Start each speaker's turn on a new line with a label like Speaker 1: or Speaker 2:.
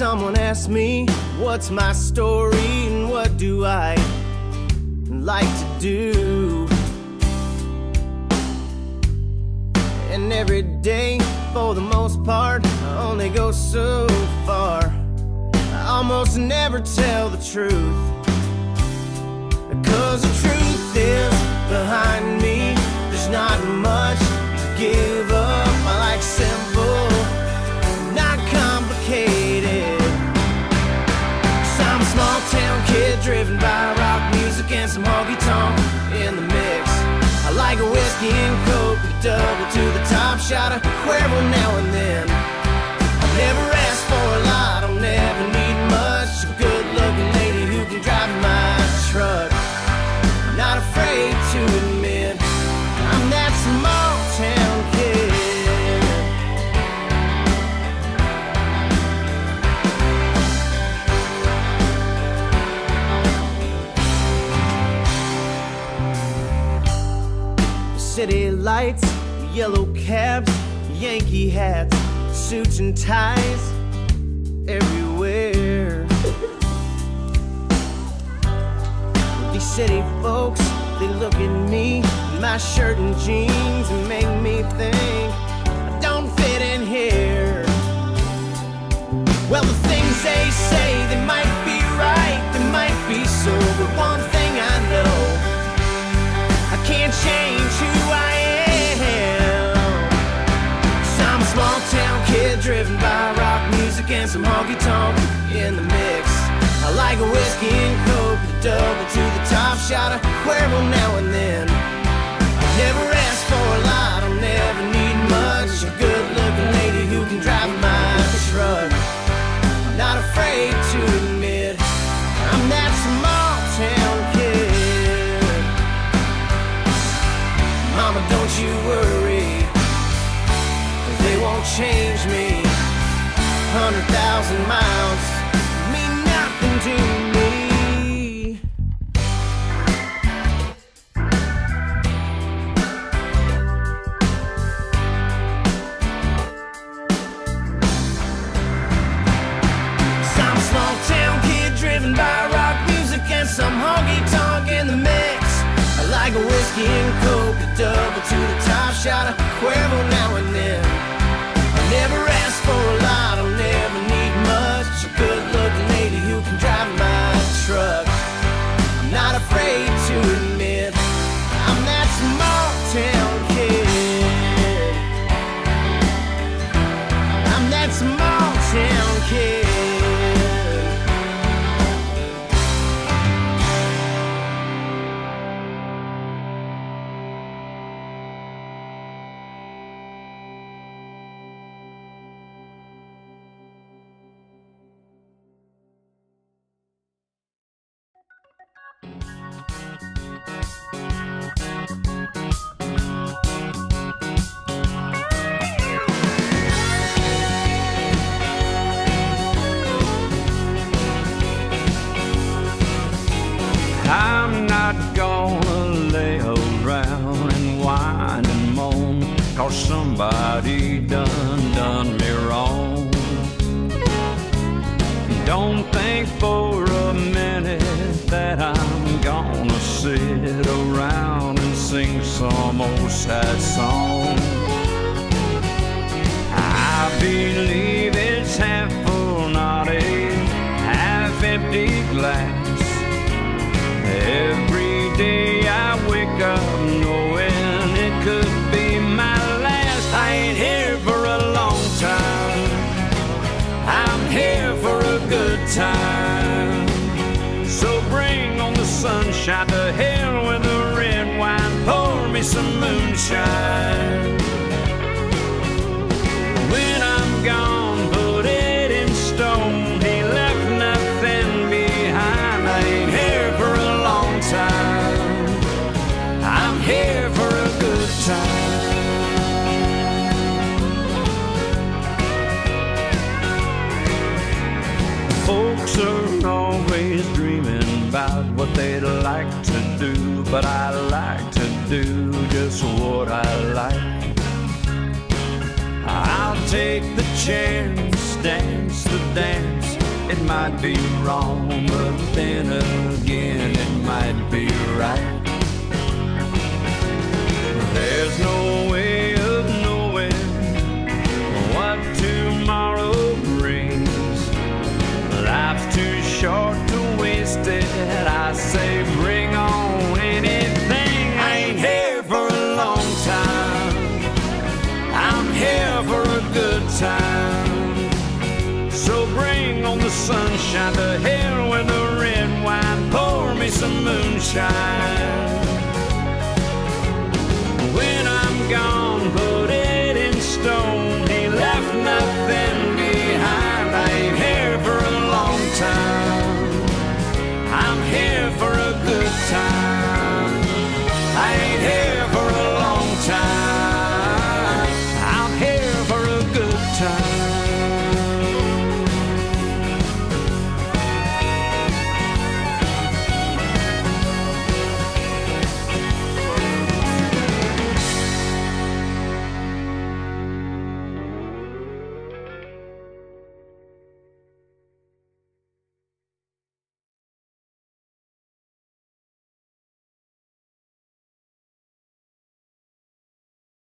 Speaker 1: someone asks me what's my story and what do I like to do, and every day, for the most part, I only go so far. I almost never tell the truth, because the truth is, behind me, there's not much to give up. I like simple, not complicated. 'Cause I'm a small town kid driven by rock music and some honky-tonk in the mix. I like a whiskey and coke, a double to the top, shot a Cuervo now and then. I've never asked for a lot, I'll never need much. A good-looking lady who can drive my truck. I'm not afraid to admit I'm that small town kid. City lights, yellow cabs, Yankee hats, suits and ties everywhere. These city folks, they look at me, my shirt and jeans, and make me think I don't fit in here. Well, the things they say, they might be right, they might be so, but one thing I know, I can't change who I am. 'Cause I'm a small town kid driven by rock music and some honky-tonk in the mix. I like a whiskey and coke, a double to the top, shot a Cuervo now and then. I've never asked for a lot, I'll never need much. A good-looking lady who can drive my truck. I'm not afraid to admit I'm that small town kid. Mama, don't you worry, 'cause they won't change me. 100,000 miles mean nothing to me. Some small town kid driven by rock music and some honky-tonk in the mix. I like a whiskey and coke, a double to the top, shot a Cuervo now and then. I never ask for a lot, I'll never need much. A good-looking lady who can drive my truck. I'm not afraid to admit I'm that small town kid. I'm that small town kid.
Speaker 2: I'm not gonna lay around and whine and moan, 'cause somebody done me wrong. Don't think for a minute that I'm gonna sit around and sing some old sad song. I believe it's half full, not a half empty glass. Every day I wake up knowing it could be my last. I ain't here for a long time, I'm here for a good time. So bring on the sunshine, to hell with the red wine, pour me some moonshine. When I'm gone, put it in stone, he left nothing behind. I ain't here for a long time, I'm here for a good time. Folks are always dreaming about what they'd like to do, but I like to do just what I like. I'll take the chance, dance the dance, might be wrong, but then again it might be right. There's no way of knowing what tomorrow brings. Life's too short to waste it. I say bring on anything. I ain't here for a long time, I'm here for a good time. So bring on the sunshine, to hell with the red wine, pour me some moonshine. When I'm gone,